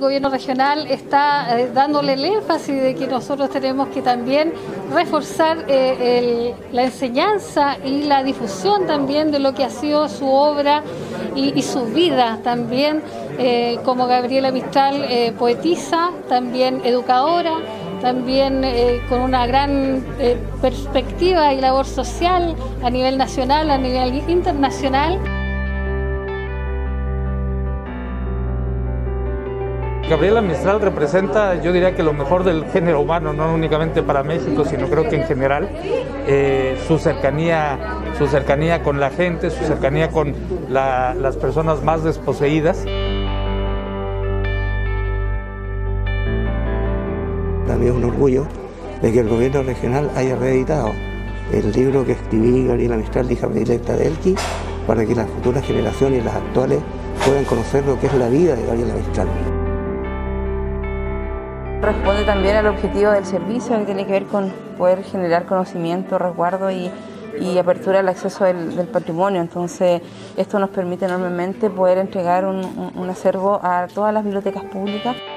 gobierno regional está dándole el énfasis de que nosotros tenemos que también reforzar la enseñanza y la difusión también de lo que ha sido su obra y su vida también, como Gabriela Mistral, poetisa, también educadora, también con una gran perspectiva y labor social a nivel nacional, a nivel internacional. Gabriela Mistral representa, yo diría que lo mejor del género humano, no únicamente para México, sino creo que en general, su cercanía con la gente, su cercanía con las personas más desposeídas. También es un orgullo de que el gobierno regional haya reeditado el libro que escribí, Gabriela Mistral, hija predilecta de Elqui, para que las futuras generaciones y las actuales puedan conocer lo que es la vida de Gabriela Mistral. Responde también al objetivo del servicio, que tiene que ver con poder generar conocimiento, resguardo y apertura al acceso del patrimonio. Entonces, esto nos permite enormemente poder entregar un acervo a todas las bibliotecas públicas.